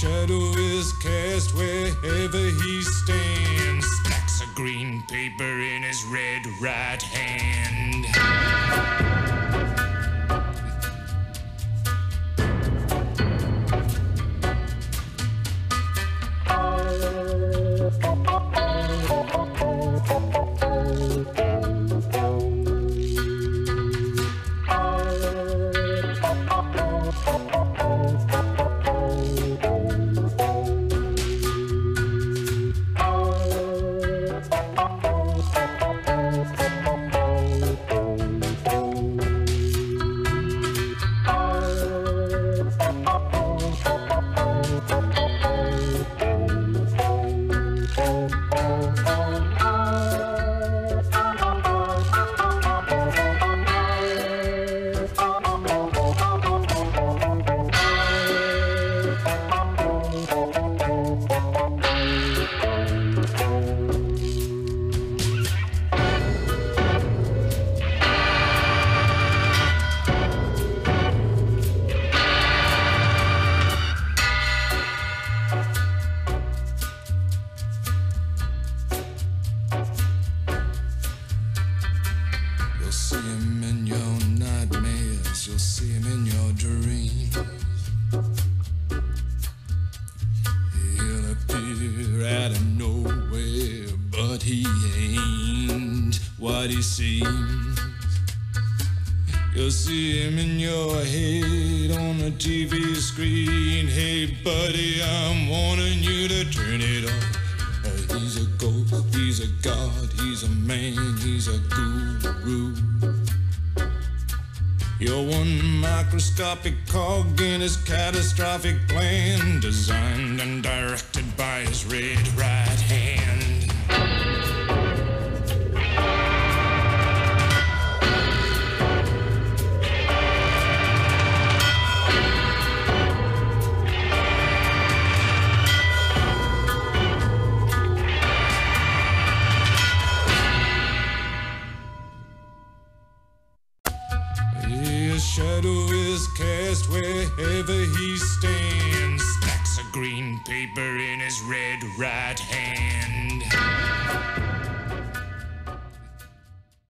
shadow is cast wherever he stands. Stacks of green paper in his red right hand. You'll see him in your dreams. He'll appear out of nowhere, but he ain't what he seems. You'll see him in your head on the TV screen. Hey buddy, I'm warning you to turn it off. He's a ghost, he's a god, he's a man, he's a guru. You're one microscopic cog in his catastrophic plan, designed and directed by his red right hand. Shadow is cast wherever he stands. Stacks of green paper in his red right hand.